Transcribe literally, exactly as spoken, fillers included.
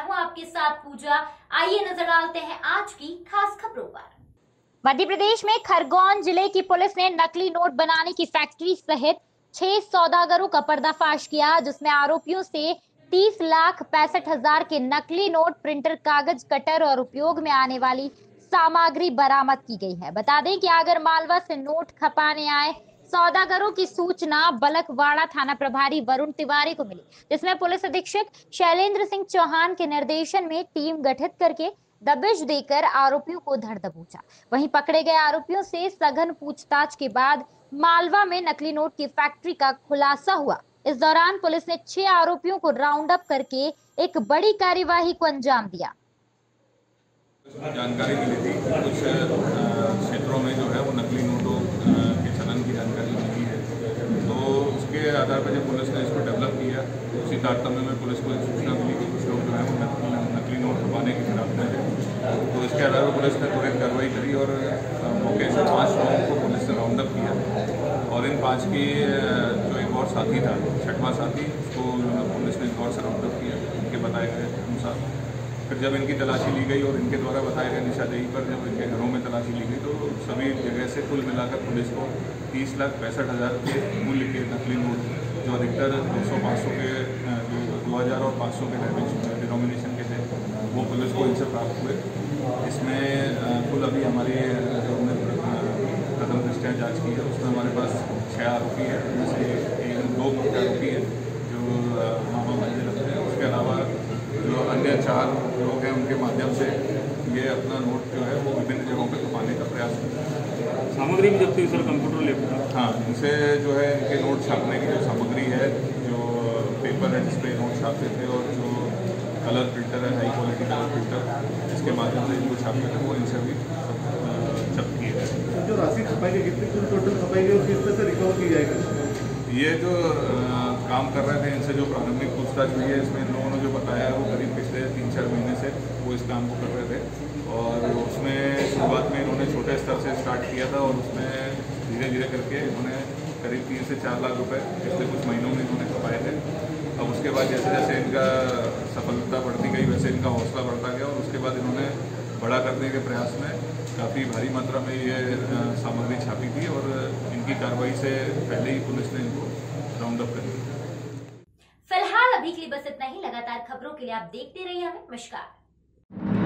हूं आपके साथ पूजा। आइए नजर डालते हैं आज की खास खबरों पर। मध्य प्रदेश में खरगोन जिले की पुलिस ने नकली नोट बनाने की फैक्ट्री सहित छह सौदागरों का पर्दाफाश किया, जिसमें आरोपियों से तीस लाख पैंसठ हजार के नकली नोट, प्रिंटर, कागज कटर और उपयोग में आने वाली सामग्री बरामद की गई है। बता दें कि आगर मालवा से नोट खपाने आए सौदागरों की सूचना बलकवाड़ा थाना प्रभारी वरुण तिवारी को मिली, जिसमें पुलिस अधीक्षक शैलेंद्र सिंह चौहान के निर्देशन में टीम गठित करके दबिश देकर आरोपियों को धर दबोचा। वहीं पकड़े गए आरोपियों से सघन पूछताछ के बाद मालवा में नकली नोट की फैक्ट्री का खुलासा हुआ। इस दौरान पुलिस ने छह आरोपियों को राउंड अप करके एक बड़ी कार्यवाही को अंजाम दिया। जानकारी मिली थी कुछ क्षेत्रों में जो है वो नकली नोटों के चलन की जानकारी मिली है, तो उसके आधार पर जब पुलिस ने इसको डेवलप किया, उसी तारतम्य में पुलिस को सूचना मिली कि कुछ लोग जो है वो नकली नोट छुपाने की फिराक में है। तो इसके आधार पर पुलिस ने तुरंत कार्रवाई करी और मौके से पाँच लोगों को पुलिस ने राउंड अप किया और इन पाँच की जो एक और साथी था, छठवां साथी, उसको पुलिस ने एक और से राउंड अप किया उनके बताए गए अनुसार। फिर जब इनकी तलाशी ली गई और इनके द्वारा बताए गए निशानदेही पर जब इनके घरों में तलाशी ली गई, तो सभी जगह से कुल मिलाकर पुलिस को तीस लाख पैंसठ हज़ार के मूल्य के नकली नोट, जो अधिकतर दो सौ पाँच सौ के दो हज़ार और पाँच सौ के डिनोमिनेशन के थे, वो पुलिस को इनसे प्राप्त हुए। इसमें कुल अभी हमारी जो हमने प्रथम दृष्टया जाँच की है उसमें हमारे पास छः आरोपी है, उनमें से एक दो मुख्य आरोपी है जो मामा मंदिर रखते हैं। उसके अलावा जो अन्य चार लोग हैं उनके माध्यम से ये अपना नोट जो है वो विभिन्न जगहों पे छुपाने का प्रयास करते हैं। सामग्री भी जब थी सर कंप्यूटर लैपटॉप, हाँ, इनसे जो है इनके नोट छापने की जो सामग्री है, जो पेपर है जिस पे नोट छापते थे और जो कलर प्रिंटर है, हाई क्वालिटी कलर प्रिंटर, जिसके माध्यम से इनको छापते थे, वो इनसे भी जब्त किए गए। जो राशि खपाई गई कितनी टोटल खपाई गई और किस तरह से रिकवर की जाएगी? ये जो आ, काम कर रहे थे इनसे जो प्रारंभिक पूछताछ हुई है, इसमें इन लोगों ने जो बताया है वो करीब पिछले तीन चार महीने से वो इस काम को कर रहे थे और उसमें शुरुआत में इन्होंने छोटे स्तर से स्टार्ट किया था और उसमें धीरे धीरे करके इन्होंने करीब तीन से चार लाख रुपए पिछले कुछ महीनों में इन्होंने खपाए थे। अब उसके बाद जैसे जैसे इनका सफलता बढ़ती गई वैसे इनका हौसला बढ़ता गया और उसके बाद इन्होंने बड़ा करने के प्रयास में काफ़ी भारी मात्रा में ये सामग्री छापी थी और इनकी कार्रवाई से पहले ही पुलिस ने इनको राउंड अप कर दिया। फिलहाल अभी के लिए बस इतना ही। लगातार खबरों के लिए आप देखते रहिए हमें। नमस्कार।